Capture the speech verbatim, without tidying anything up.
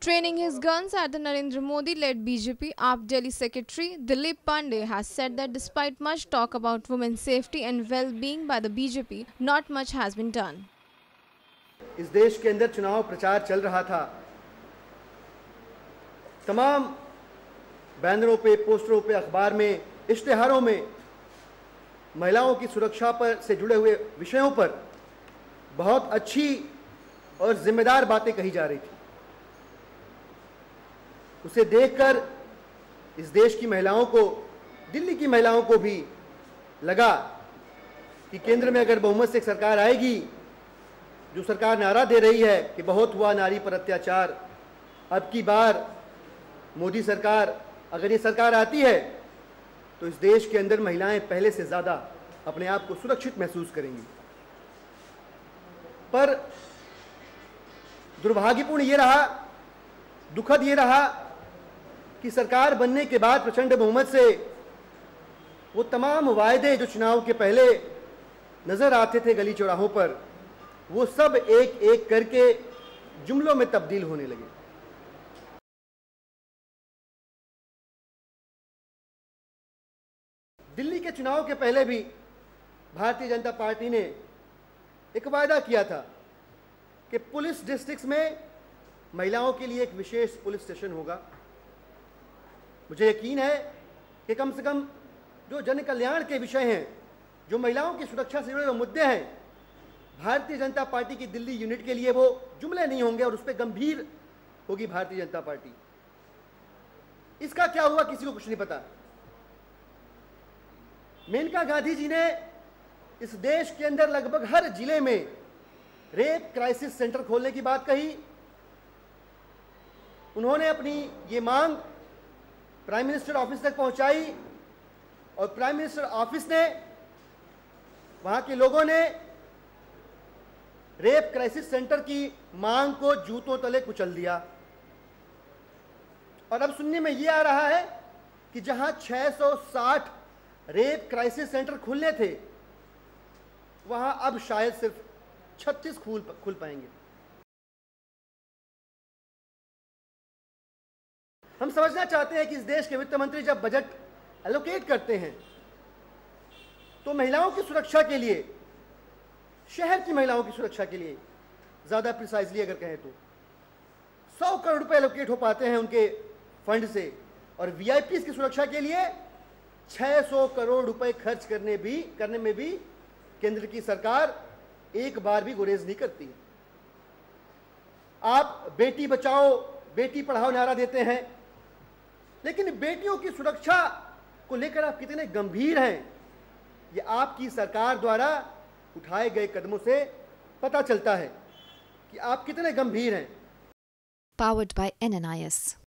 Training his guns at the Narendra Modi-led B J P A P Delhi Secretary Dilip Pandey has said that despite much talk about women's safety and well-being by the B J P, not much has been done. इस देश के अंदर चुनाव प्रचार चल रहा था। तमाम बैनरों पे, पोस्टरों पे, अखबार में, इश्तिहारों में महिलाओं की सुरक्षा पर से जुड़े हुए विषयों पर बहुत अच्छी और जिम्मेदार बातें कही जा रही थी। उसे देखकर इस देश की महिलाओं को, दिल्ली की महिलाओं को भी लगा कि केंद्र में अगर बहुमत से एक सरकार आएगी, जो सरकार नारा दे रही है कि बहुत हुआ नारी पर अत्याचार, अब की बार मोदी सरकार, अगर ये सरकार आती है तो इस देश के अंदर महिलाएं पहले से ज़्यादा अपने आप को सुरक्षित महसूस करेंगी। पर दुर्भाग्यपूर्ण ये रहा, दुखद ये रहा कि सरकार बनने के बाद प्रचंड बहुमत से वो तमाम वायदे जो चुनाव के पहले नजर आते थे गली चौराहों पर, वो सब एक एक करके जुमलों में तब्दील होने लगे। दिल्ली के चुनाव के पहले भी भारतीय जनता पार्टी ने एक वायदा किया था कि पुलिस डिस्ट्रिक्ट्स में महिलाओं के लिए एक विशेष पुलिस स्टेशन होगा। मुझे यकीन है कि कम से कम जो जन कल्याण के विषय हैं, जो महिलाओं की सुरक्षा से जुड़े हुए मुद्दे हैं, भारतीय जनता पार्टी की दिल्ली यूनिट के लिए वो जुमले नहीं होंगे और उस पर गंभीर होगी भारतीय जनता पार्टी। इसका क्या हुआ किसी को कुछ नहीं पता। मेनका गांधी जी ने इस देश के अंदर लगभग हर जिले में रेप क्राइसिस सेंटर खोलने की बात कही। उन्होंने अपनी ये मांग प्राइम मिनिस्टर ऑफिस तक पहुंचाई और प्राइम मिनिस्टर ऑफिस ने, वहां के लोगों ने रेप क्राइसिस सेंटर की मांग को जूतों तले कुचल दिया। और अब सुनने में यह आ रहा है कि जहां छह सौ साठ रेप क्राइसिस सेंटर खुलने थे, वहां अब शायद सिर्फ छत्तीस खुल खुल पाएंगे। हम समझना चाहते हैं कि इस देश के वित्त मंत्री जब बजट एलोकेट करते हैं तो महिलाओं की सुरक्षा के लिए, शहर की महिलाओं की सुरक्षा के लिए, ज्यादा प्रिसाइजली अगर कहें तो सौ करोड़ रुपए एलोकेट हो पाते हैं उनके फंड से, और वीआईपी की सुरक्षा के लिए छह सौ करोड़ रुपए खर्च करने भी करने में भी केंद्र की सरकार एक बार भी गुरेज नहीं करती। आप बेटी बचाओ, बेटी पढ़ाओ नारा देते हैं, लेकिन बेटियों की सुरक्षा को लेकर आप कितने गंभीर हैं, ये आपकी सरकार द्वारा उठाए गए कदमों से पता चलता है कि आप कितने गंभीर हैं। Powered by N N I S